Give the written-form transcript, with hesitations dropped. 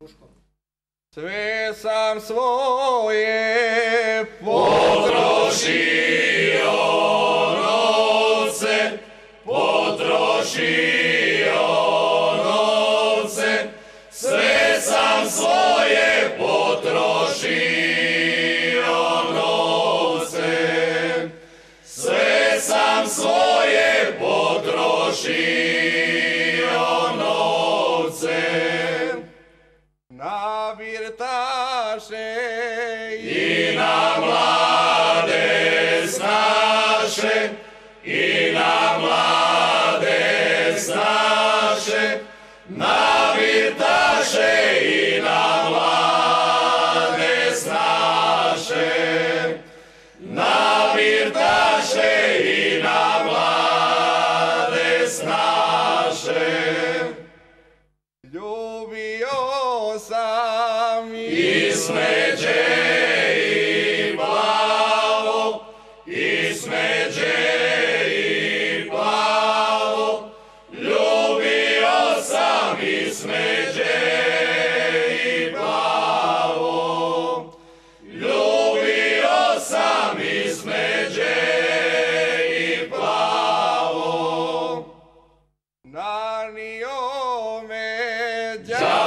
Sve sam svoje potrošio novce, sve sam svoje potrošio novce, sve sam svoje potrošio novce. Na virtaše i na mlade snaše, i na mlade snaše, na virtaše i na mlade snaše, na virtaše i na mlade snaše. Ljubio sam i smeđe i plavo, i smeđe i plavo, ljubio sam i smeđe i plavo, ljubio sam i smeđe i plavo. Nanio me đavo